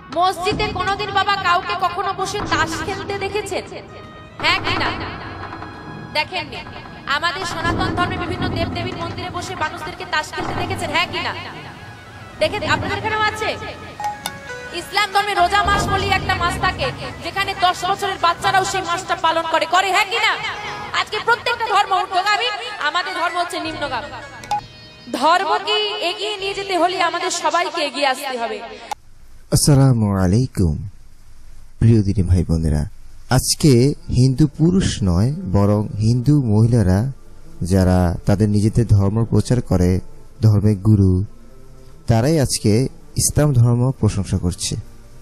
মসজিদে কোনোদিন বাবা কাউকে কখনো বসে তাস খেলতে দেখেছেন? হ্যাঁ কি না? দেখেননি? আমাদের সনাতন ধর্মে বিভিন্ন দেবদেবীর মন্দিরে বসে মানুষদেরকে তাস খেলতে দেখেছেন? হ্যাঁ কি না? দেখেন আপনাদের এখানেও আছে। ইসলাম ধর্মে রোজা মাস বলি একটা মাস থাকে, যেখানে 10 বছরের বাচ্চারাও সেই মাসটা পালন করে। হ্যাঁ কি না? আজকে প্রত্যেকটা ধর্ম ঊর্ধ্বগামী, আমাদের ধর্ম হচ্ছে নিম্নগামী। ধর্মকে এগিয়ে নিয়ে যেতে হলে আমাদের সবাইকে এগিয়ে আসতে হবে। আসসালামু আলাইকুম প্রিয় দিনী ভাই বোনেরা, আজকে হিন্দু পুরুষ নয় বরং হিন্দু মহিলারা যারা তাদের নিজেদের ধর্ম প্রচার করে, ধর্মের গুরু, তারাই আজকে ইসলাম ধর্ম প্রশংসা করছে।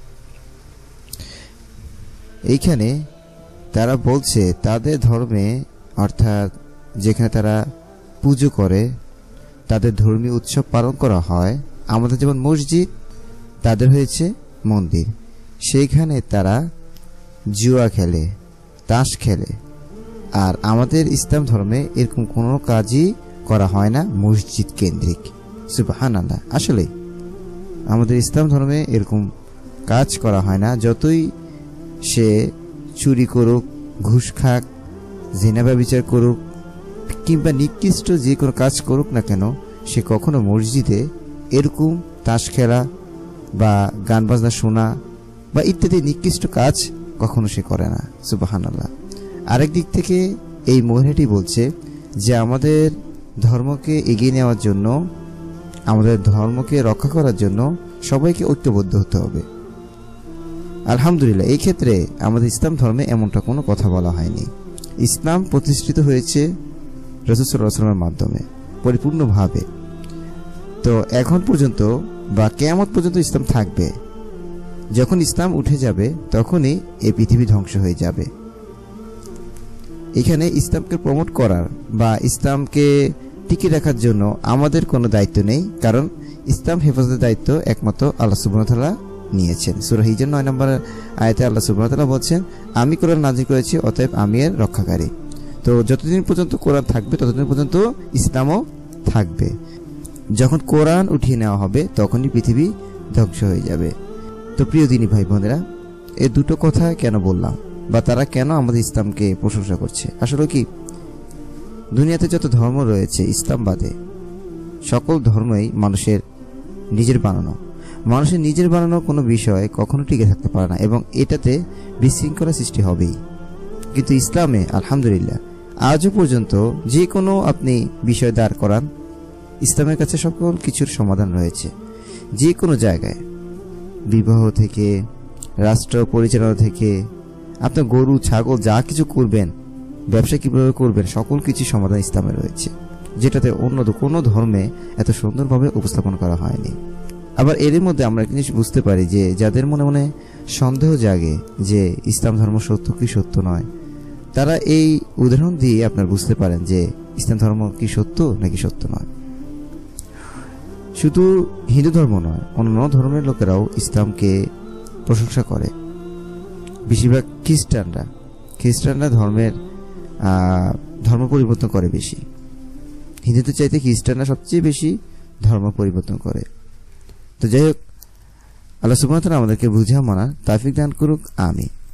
এইখানে তারা বলছে তাদের ধর্মে, অর্থাৎ যেখানে তারা পুজো করে, তাদের ধর্মীয় উৎসব পালন করা হয়, আমাদের যেমন মসজিদ, তাদের হয়েছে মন্দির। সেইখানে তারা জুয়া খেলে, তাস খেলে। আর আমাদের ইসলাম ধর্মে এরকম কোনো কাজই করা হয় না মসজিদ কেন্দ্রিক। সুবহানাল্লাহ। আসলে আমাদের ইসলাম ধর্মে এরকম কাজ করা হয় না। যতই সে চুরি করুক, ঘুষ খাক, জিনা ব্যভিচার করুক, কিংবা নিকৃষ্ট যে কোনো কাজ করুক না কেন, সে কখনো মসজিদে এরকম তাস খেলা বা গান বাজনা শোনা বা ইত্যাদি নিকৃষ্ট কাজ কখনো সে করে না। সুবহানাল্লাহ। আরেক দিক থেকে এই মহিলাটি বলছে যে আমাদের ধর্মকে এগিয়ে নেওয়ার জন্য, আমাদের ধর্মকে রক্ষা করার জন্য সবাইকে ঐক্যবদ্ধ হতে হবে। আলহামদুলিল্লাহ, এই ক্ষেত্রে আমাদের ইসলাম ধর্মে এমনটা কোনো কথা বলা হয়নি। ইসলাম প্রতিষ্ঠিত হয়েছে রাসূল সাল্লাল্লাহু আলাইহি ওয়াসাল্লামের মাধ্যমে পরিপূর্ণভাবে। তো এখন পর্যন্ত বা কিয়ামত পর্যন্ত ইসলাম থাকবে। যখন ইসলাম উঠে যাবে তখনই এই পৃথিবী ধ্বংস হয়ে যাবে। এখানে ইসলামকে প্রমোট করার বা ইসলামকে টিকিয়ে রাখার জন্য আমাদের কোনো দায়িত্ব নেই, কারণ ইসলাম হেফাজতের দায়িত্ব একমাত্র আল্লাহ সুবহানাহু ওয়া তাআলা নিয়েছেন। সূরা হিজর 9 নম্বর আয়াতে আল্লাহ সুবহানাহু ওয়া তাআলা বলছেন, আমি কোরআন নাযিল করেছি, অতএব আমি এর রক্ষাকারী। তো যতদিন পর্যন্ত কোরআন থাকবে ততদিন পর্যন্ত ইসলামও থাকবে। যখন কোরআন উঠিয়ে নেওয়া হবে তখনই পৃথিবী ধ্বংস হয়ে যাবে। তো প্রিয় দিনী ভাই বোনেরা, এই দুটো কথা কেন বললাম বা তারা কেন আমাদের ইসলামকে প্রশংসা করছে? আসলে কি, দুনিয়াতে যত ধর্ম রয়েছে ইসলাম বাদে সকল ধর্মই মানুষের নিজের বানানো। মানুষের নিজের বানানো কোনো বিষয় কখনো টিকে থাকতে পারে না এবং এটাতে বিশৃঙ্খলা সৃষ্টি হবেই। কিন্তু ইসলামে আলহামদুলিল্লাহ আজও পর্যন্ত যে কোনো আপনি বিষয় দাঁড় করান, ইসলামের কাছে সকল কিছুর সমাধান রয়েছে। যে কোনো জায়গায়, বিবাহ থেকে, রাষ্ট্র পরিচালনা থেকে, আপনার গরু ছাগল যা কিছু করবেন, ব্যবসা কীভাবে করবেন, সকল কিছু সমাধান ইসলামে রয়েছে, যেটাতে অন্য কোনো ধর্মে এত সুন্দরভাবে উপস্থাপন করা হয়নি। আবার এর মধ্যে আমরা একটা জিনিস বুঝতে পারি যে যাদের মনে মনে সন্দেহ জাগে যে ইসলাম ধর্ম সত্য কি সত্য নয়, তারা এই উদাহরণ দিয়ে আপনার বুঝতে পারেন যে ইসলাম ধর্ম কি সত্য নাকি সত্য নয়। শুধু হিন্দু ধর্ম নয়, অন্য ধর্মের লোকেরাও ইসলামকে প্রশংসা করে। বেশিরভাগ খ্রিস্টানরা ধর্ম পরিবর্তন করে বেশি। হিন্দুদের চাইতে খ্রিস্টানরা সবচেয়ে বেশি ধর্ম পরিবর্তন করে। তো যাই হোক, আল্লাহ সুবহানাহু ওয়া তাআলা আমাদেরকে বুঝা মানার তৌফিক দান করুক। আমিন।